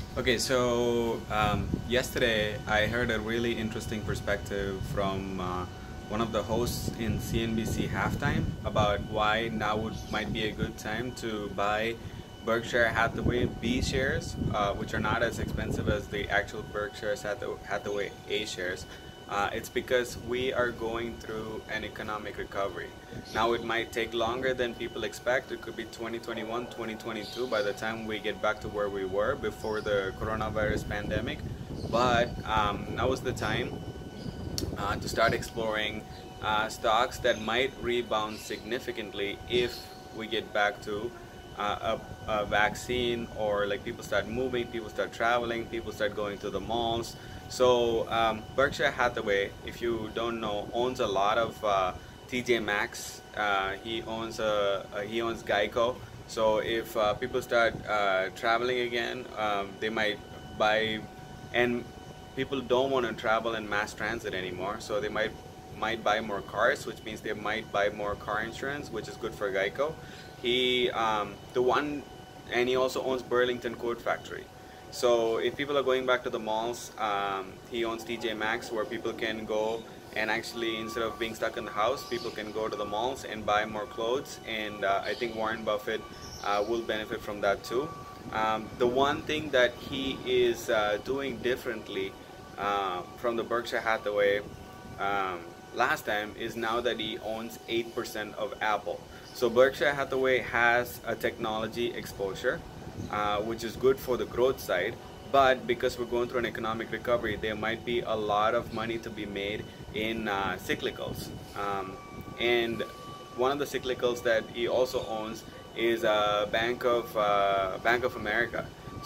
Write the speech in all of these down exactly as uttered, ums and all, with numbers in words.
Okay, so um, yesterday I heard a really interesting perspective from uh, one of the hosts in C N B C Halftime about why now would might be a good time to buy Berkshire Hathaway B shares, uh, which are not as expensive as the actual Berkshire Hathaway A shares. Uh, it's because we are going through an economic recovery. Now it might take longer than people expect. It could be twenty twenty-one, twenty twenty-two by the time we get back to where we were before the coronavirus pandemic. But um, now is the time uh, to start exploring uh, stocks that might rebound significantly if we get back to uh, a, a vaccine, or like people start moving, people start traveling, people start going to the malls. So um, Berkshire Hathaway, if you don't know, owns a lot of uh, T J Maxx. Uh, he owns a, uh, he owns Geico. So if uh, people start uh, traveling again, um, they might buy, and people don't want to travel in mass transit anymore. So they might might buy more cars, which means they might buy more car insurance, which is good for Geico. He um, the one, and he also owns Burlington Coat Factory. So if people are going back to the malls, um, he owns T J Maxx, where people can go and actually, instead of being stuck in the house, people can go to the malls and buy more clothes. And uh, I think Warren Buffett uh, will benefit from that too. Um, the one thing that he is uh, doing differently uh, from the Berkshire Hathaway um, last time is now that he owns eight percent of Apple. So Berkshire Hathaway has a technology exposure, uh, which is good for the growth side, but because we're going through an economic recovery, there might be a lot of money to be made in uh, cyclicals. Um, and one of the cyclicals that he also owns is uh, Bank of uh, Bank of America.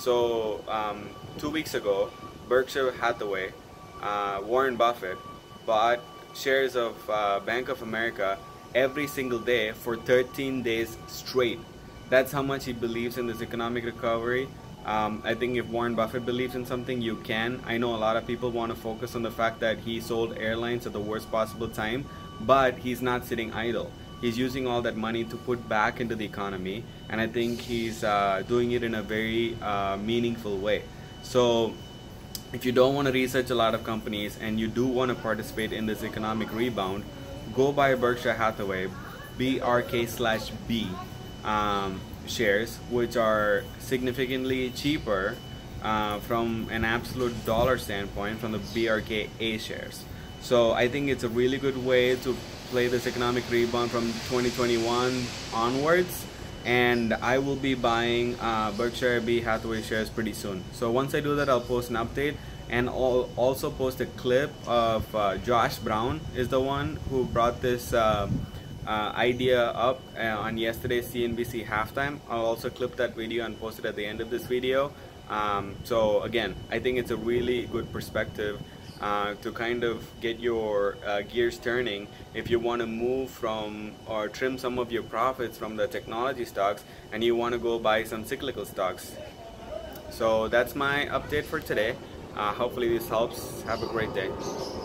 So um, two weeks ago, Berkshire Hathaway, uh, Warren Buffett, bought shares of uh, Bank of America every single day for thirteen days straight. That's how much he believes in this economic recovery. Um, I think if Warren Buffett believes in something, you can. I know a lot of people want to focus on the fact that he sold airlines at the worst possible time, but he's not sitting idle. He's using all that money to put back into the economy, and I think he's uh, doing it in a very uh, meaningful way. So if you don't want to research a lot of companies and you do want to participate in this economic rebound, go buy Berkshire Hathaway B R K slash B um, shares, which are significantly cheaper uh, from an absolute dollar standpoint from the B R K A shares. So I think it's a really good way to play this economic rebound from twenty twenty-one onwards, and I will be buying uh, Berkshire B Hathaway shares pretty soon. So once I do that, I'll post an update, and I'll also post a clip of uh, Josh Brown is the one who brought this uh, uh, idea up uh, on yesterday's C N B C Halftime. I'll also clip that video and post it at the end of this video. Um, so again, I think it's a really good perspective Uh, to kind of get your uh, gears turning if you want to move from or trim some of your profits from the technology stocks and you want to go buy some cyclical stocks. So that's my update for today. Uh, hopefully this helps. Have a great day.